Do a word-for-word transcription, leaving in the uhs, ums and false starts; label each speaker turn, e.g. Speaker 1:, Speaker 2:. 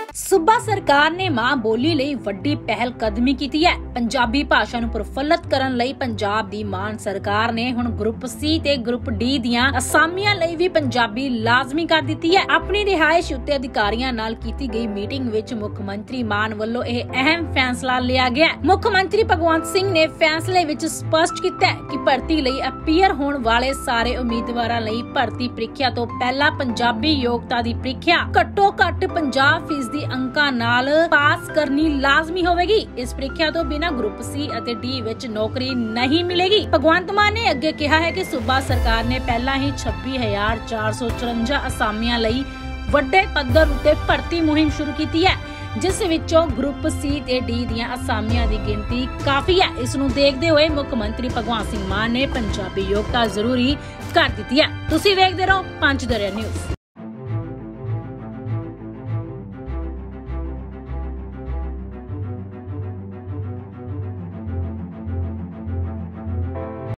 Speaker 1: सूबा सरकार ने मां बोली ਲਈ ਵੱਡੀ ਪਹਿਲ ਕਦਮੀ ਕੀਤੀ ਹੈ। ਪੰਜਾਬੀ ਭਾਸ਼ਾ ਨੂੰ ਪ੍ਰਫੁੱਲਤ ਕਰਨ ਲਈ ਪੰਜਾਬ ਦੀ ਮਾਨ ਸਰਕਾਰ ਨੇ ਹੁਣ ਗਰੁੱਪ ਸੀ ਤੇ ਗਰੁੱਪ ਡੀ ਦੀਆਂ ਅਸਾਮੀਆਂ ਲਈ ਵੀ ਪੰਜਾਬੀ ਲਾਜ਼ਮੀ ਕਰ ਦਿੱਤੀ ਹੈ। ਆਪਣੀ ਰਿਹਾਇਸ਼ ਉੱਤੇ ਅਧਿਕਾਰੀਆਂ ਨਾਲ ਕੀਤੀ ਗਈ ਮੀਟਿੰਗ ਵਿੱਚ ਮੁੱਖ ਮੰਤਰੀ ਮਾਨ ਵੱਲੋਂ ਇਹ ਅਹਿਮ ਫੈਸਲਾ ਲਿਆ ਗਿਆ। ਮੁੱਖ ਮੰਤਰੀ ਭਗਵੰਤ ਸਿੰਘ ਨੇ ਫੈਸਲੇ ਵਿੱਚ ਸਪਸ਼ਟ ਕੀਤਾ ਹੈ ਕਿ ਭਰਤੀ ਲਈ ਅਪੀਅਰ ਹੋਣ ਵਾਲੇ ਸਾਰੇ ਉਮੀਦਵਾਰਾਂ ਲਈ ਭਰਤੀ ਪ੍ਰੀਖਿਆ ਤੋਂ ਪਹਿਲਾਂ ਪੰਜਾਬੀ ਯੋਗਤਾ ਦੀ ਪ੍ਰੀਖਿਆ ਘੱਟੋ ਘੱਟ ਪੰਜਾਹ ਫੀਸਦੀ ਅੰਕਾਂ ਨਾਲ ਪਾਸ ਕਰਨੀ ਲਾਜ਼ਮੀ ਹੋਵੇਗੀ। ਇਸ ਪ੍ਰੀਖਿਆ ਤੋਂ ਬਿਨਾਂ ਗਰੁੱਪ ਸੀ ਅਤੇ ਡੀ ਵਿੱਚ ਨੌਕਰੀ ਨਹੀਂ ਮਿਲੇਗੀ। ਭਗਵੰਤ ਮਾਨ ਨੇ ਅੱਗੇ ਕਿਹਾ ਹੈ ਕਿ ਸੂਬਾ ਸਰਕਾਰ ਨੇ ਪਹਿਲਾਂ ਹੀ ਛੱਬੀ ਹਜ਼ਾਰ ਚਾਰ ਸੌ ਚੁਰੰਜਾ ਅਸਾਮੀਆਂ ਲਈ ਵੱਡੇ ਪੱਧਰ ਉੱਤੇ ਭਰਤੀ ਮੁਹਿੰਮ ਸ਼ੁਰੂ ਕੀਤੀ ਹੈ, ਜਿਸ ਵਿੱਚੋਂ ਗਰੁੱਪ ਸੀ ਤੇ ਡੀ ਦੀਆਂ ਅਸਾਮੀਆਂ ਦੀ ਗਿਣਤੀ ਕਾਫੀ ਹੈ। ਇਸ ਨੂੰ ਦੇਖਦੇ ਹੋਏ ਮੁੱਖ ਮੰਤਰੀ ਭਗਵੰਤ ਸਿੰਘ ਮਾਨ ਨੇ ਪੰਜਾਬੀ ਯੋਗਤਾ ਜ਼ਰੂਰੀ ਕਰ ਦਿੱਤੀ ਹੈ। ਤੁਸੀਂ ਵੇਖਦੇ ਰਹੋ ਪੰਜ ਦਰਿਆ ਨਿਊਜ਼।